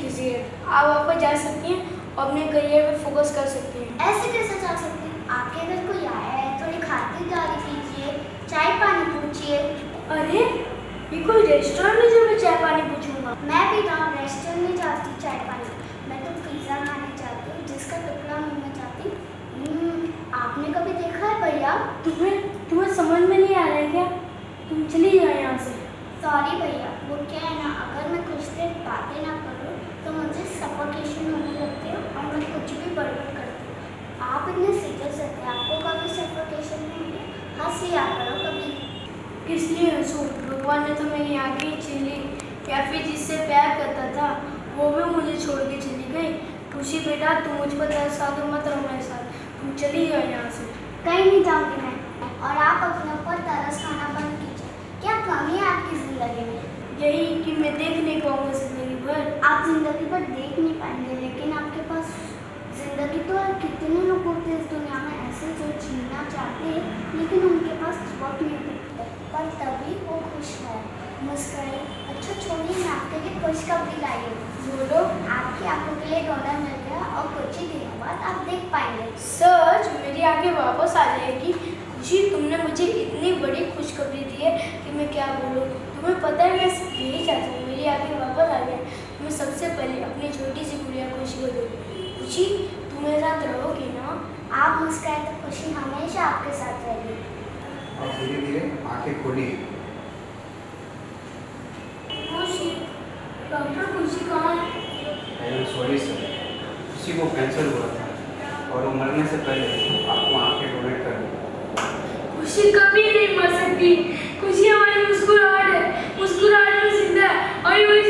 किसी है। आप वापस जा सकती हैं और अपने करियर पे फोकस कर सकती हैं। ऐसे कैसे जा सकती हैं? आपके घर कोई आया है, थोड़ी खातिरदारी कीजिए, चाय पानी पूछिए। अरे ये कोई रेस्टोरेंट है जो मैं चाय पानी पूछूंगा? मैं भी ना रेस्टोरेंट में जाती चाय पानी, मैं तो पिज़्ज़ा खाने जाती हूँ जिसका टुकड़ा मुँह में जाती। आपने कभी देखा है भैया? तुम्हें समझ में नहीं आ रहा है क्या? तुम चली जाओ यहाँ से। सॉरी भैया, वो क्या है ना, अगर मैं कुछ देर बातें ना करूँ तो मुझे सफोकेशन होने लगती है और मैं कुछ भी बड़बड़ करती हूँ। आप इतने सीरियस रहते हैं, आपको कभी सफोकेशन नहीं हुई? हंस लिया करो कभी। इसलिए हंसू, भगवान ने तो मेरी आँखें छीन ली, या फिर जिससे प्यार करता था वो भी मुझे छोड़ के चली गई। खुशी बेटा, तुम मुझ पर तरस खा दो, मत रहो मेरे साथ, तुम चली जाओ यहाँ से। कहीं नहीं जाऊँगी मैं, और आप अपने ऊपर तरस खाना बंद कीजिए। क्या कमी है आपकी ज़िंदगी में? यही कि मैं देख नहीं पाऊँगा ज़िंदगी भर। आप ज़िंदगी भर देख नहीं पाएंगे, लेकिन आपके पास ज़िंदगी तो है। कितने लोग होते हैं इस दुनिया में ऐसे जो जीना चाहते हैं लेकिन उनके पास वक्त नहीं होता, पर तभी वो खुश है, मुस्कुराए। अच्छा छोड़िए, मैं आपके लिए खुशखबरी लाई हूँ। बोलो, आपकी आंखों के लिए डोनर मिल गया और कुछ ही दिनों बाद आप देख पाएंगे। सच? मेरी आंखें वापस आ जाएगी? खुशी, तुमने मुझे इतनी बड़ी खुशखबरी दी है कि मैं क्या बोलूँ। तुम्हें पता है मैं सिर्फ यही चाहती हूँ, मेरी आंखें वापस आ जाए। मैं सबसे पहले अपनी छोटी सी गुड़िया खुशी को दूँगी। खुशी, तुम मेरे साथ रहोगी ना? आप मुस्कुराए तो खुशी हमेशा आपके साथ रहेगी। और धीरे धीरे आंखें खोली। खुशी, डॉक्टर खुशी कहाँ है? सॉरी सर, खुशी को कैंसर हुआ था और वो मरने से पहले आपको आंखें डोनेट कर दी। खुशी कभी नहीं मर सकती। खुशी हमारी मुस्कुराहट है, मुस्कुराहट में जिंदा है और